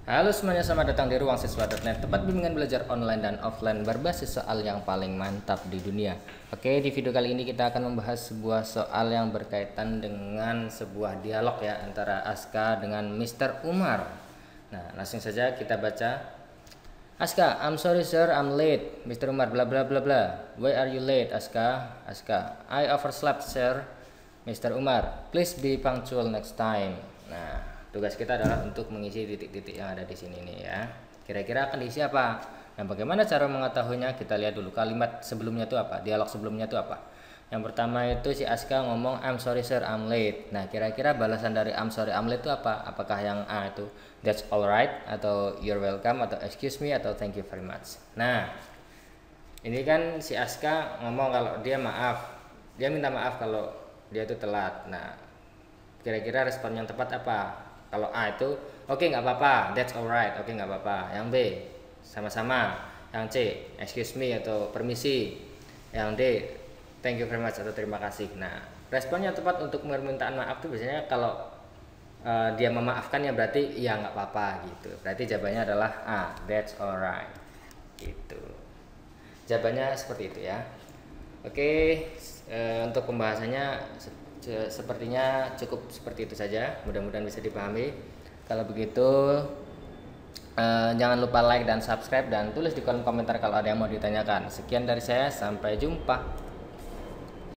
Halo semuanya, selamat datang di ruangsiswa.net, tempat bimbingan belajar online dan offline berbasis soal yang paling mantap di dunia. Oke, di video kali ini kita akan membahas sebuah soal yang berkaitan dengan sebuah dialog ya antara Aska dengan Mr. Umar. Nah, langsung saja kita baca. Aska, I'm sorry sir, I'm late. Mr. Umar, bla bla bla bla. Why are you late, Aska? Aska, I overslept sir. Mr. Umar, please be punctual next time. Nah, tugas kita adalah untuk mengisi titik-titik yang ada di sini nih ya. Kira-kira akan diisi apa? Nah, bagaimana cara mengetahuinya? Kita lihat dulu kalimat sebelumnya itu apa, dialog sebelumnya itu apa. Yang pertama itu si Aska ngomong I'm sorry sir, I'm late. Nah, kira-kira balasan dari I'm sorry, I'm late itu apa? Apakah yang A itu that's alright, atau you're welcome, atau excuse me, atau thank you very much. Nah, ini kan si Aska ngomong kalau dia maaf, dia minta maaf kalau dia itu telat. Nah, kira-kira respon yang tepat apa? Kalau A itu oke, nggak apa-apa, that's alright, oke, nggak apa-apa. Yang B sama-sama. Yang C excuse me atau permisi. Yang D thank you very much atau terima kasih. Nah, respon yang tepat untuk permintaan maaf itu biasanya kalau dia memaafkan ya berarti ya nggak apa-apa gitu. Berarti jawabannya adalah A, that's alright gitu. Jawabannya seperti itu ya. Oke, untuk pembahasannya sepertinya cukup seperti itu saja. Mudah-mudahan bisa dipahami. Kalau begitu jangan lupa like dan subscribe, dan tulis di kolom komentar kalau ada yang mau ditanyakan. Sekian dari saya, sampai jumpa.